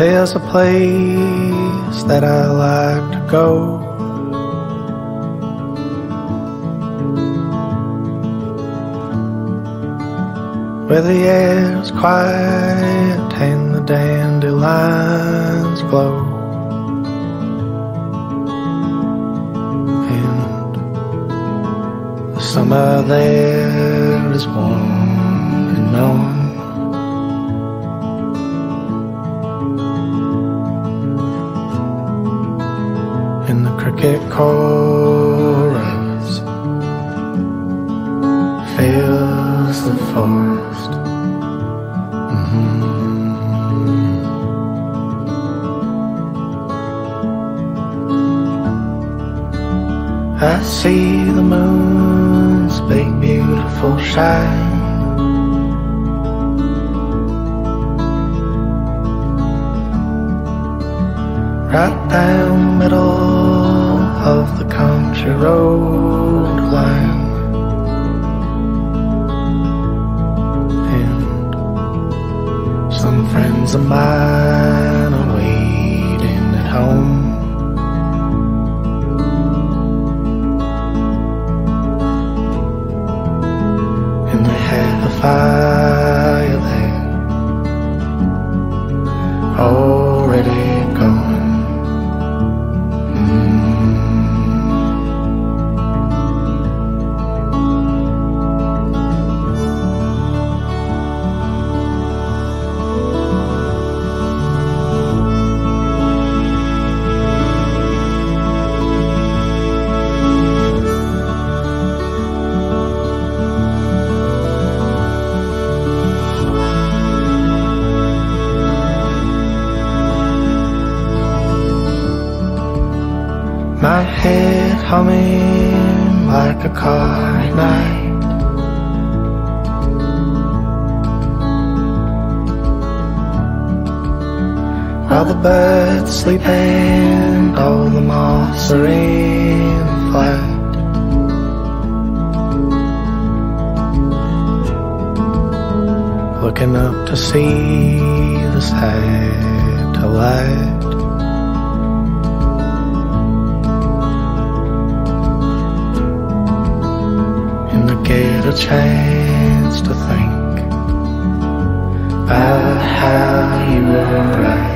There's a place that I like to go, where the air's quiet and the dandelions glow, and the summer there is warm and known. And the cricket chorus fills the forest. I see the moon's big beautiful shine, right down the middle of the country road line. And some friends of mine are waiting at home, and they have a fire there already going. My head humming like a car at night, while the birds sleep and all the moths are in flight. Looking up to see the satellite, get a chance to think about how you were right.